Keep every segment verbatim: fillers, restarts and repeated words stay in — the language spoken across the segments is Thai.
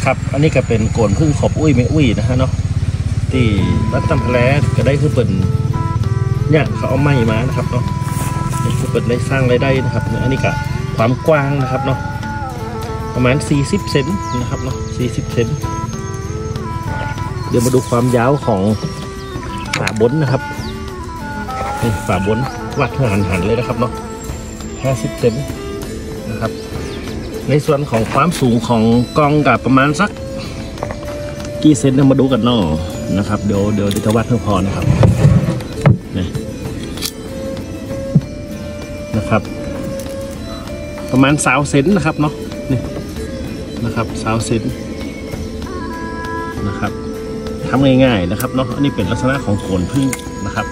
นะครับอันนี้ก็เป็นโกนพึ่งขอบอุ้ยไม่อุ้ยนะฮะเนาะที่วัดตำแพลก็ได้คือเป็นเนี่ยเขาเอาไม้มานะครับเนาะนี่คือเป็นได้สร้างรายได้นะครับอันนี้ก็ความกว้างนะครับเนาะประมาณสี่สิบเซนนะครับเนาะสี่สิบเซนเดี๋ยวมาดูความยาวของฝาบนนะครับนี่ฝาบนวัดหันหันเลยนะครับเนาะห้าสิบเซนนะครับในส่วนของความสูงของกองกับประมาณสักกี่เซนมาดูกันเนาะนะครับเดี๋ยวเดี๋ยวจะวัดเพิ่มพอนะครับนี่นะครับประมาณสาวเซนนะครับเนาะนี่นะครับสาวเซนนะครับทำง่ายๆนะครับเนาะอันนี้เป็นลักษณะของโขนพึ่งนะครับ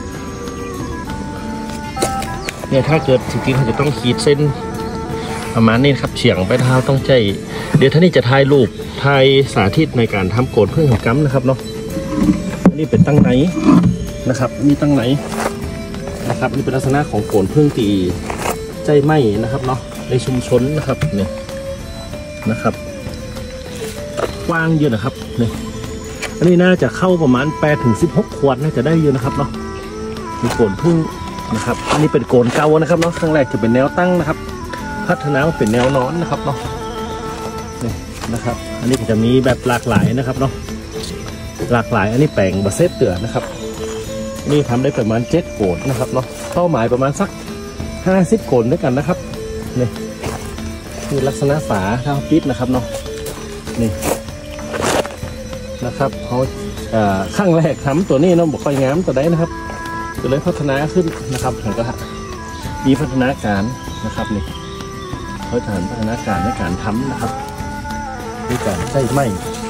เนี่ยถ้าเกิดจริงๆเขาจะต้องขีดเส้นประมาณนี้ครับเฉียงไปเท้าต้องใจเดี๋ยวท่านี้จะถ่ายรูปถ่ายสาธิตในการทำโขนพึ่งของกัมนะครับเนาะอันนี้เป็นตั้งไหนนะครับมีตั้งไหนนะครับนี่เป็นลักษณะของโขนพึ่งตีใจไหมนะครับเนาะในชุมชนนะครับเนี่ยนะครับกว้างเยอะนะครับเนี่ยอันนี้น่าจะเข้าประมาณแปดถึงสิบหกขวดน่าจะได้เยอะนะครับเนาะมีโขนพึ่งนะครับอันนี้เป็นโขนเก่านะครับเนาะครั้งแรกจะเป็นแนวตั้งนะครับพัฒนาเป็นแนวนอนนะครับเนาะนี่นะครับอันนี้ก็จะมีแบบหลากหลายนะครับเนาะหลากหลายอันนี้แปลงบะเซตเตือนะครับนี่ทำได้ประมาณเจ็ดโขนนะครับเนาะเป้าหมายประมาณสักห้าสิบโขนด้วยกันนะครับนี่คือลักษณะฝาเท้าปิดนะครับเนาะนี่นะครับเขาข้างแรกทำตัวนี้เนาะบอกค่อยงามตัวได้นะครับก็เลยพัฒนาขึ้นนะครับผมก็มีพัฒนาการนะครับนี่เขาจะพัฒนาการในการทำนะครับด้วยการใช้ไม้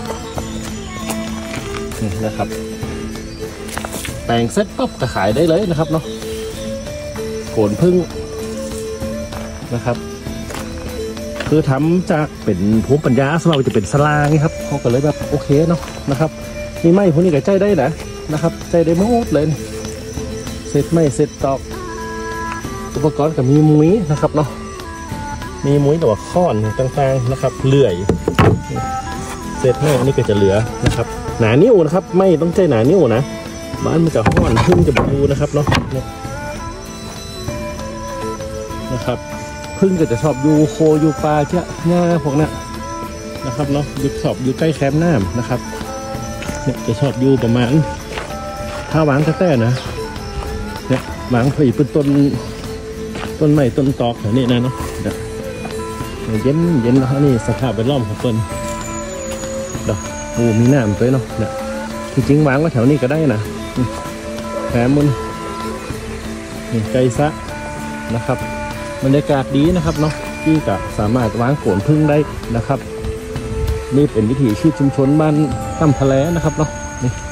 นี่นะครับแปลงเซ็ตปั๊บจะขายได้เลยนะครับเนาะโขนพึ่งนะครับคือทำจากเป็นภูมิปัญญาสำหรับจะเป็นสลาไงครับเขาก็เลยแบบโอเคเนาะนะครับนี่ไม้พวกนี้ก็ใจได้นะนะครับใจได้หมดเลยเสร็จไม้เสร็จตอกอุปกรณ์กับมีมุ้ยนะครับเนาะมีมุ้ยตัวค้อนต่างๆนะครับเลื่อยเสร็จไม้อันนี้ก็จะเหลือนะครับหนานิ้วนะครับไม่ต้องใจหนานิ้วนะบ้านมันจะห้อนพึ่งจะบูนะครับเนาะนะครับพึ่งก็จะชอบอยู่โคอยู่ปลาเจ้าหญ้าพวกนั้นนะครับเนาะอยู่ชอบอยู่ใกล้แคมป์น้ำนะครับเนี่ยจะชอบอยู่ประมาณถ้าวางแต้ๆนะเนี่ยวางผลิตเป็นต้นต้นไม้ต้นตอกแบบนี้นะเนาะเย็นเย็นแล้วนี่สภาพเป็นร่อมของต้นเนาะโอ้มีน้ำด้วยเนาะเนี่ยจริงๆวางไว้แถวนี้ก็ได้นะแถมมันนี่ไกลซะนะครับบรรยากาศดีนะครับเนาะที่ก็สามารถวางโขนพึ่งได้นะครับนี่เป็นวิถีชีวิตชุมชนบ้านตำแพลนะครับเนาะนี่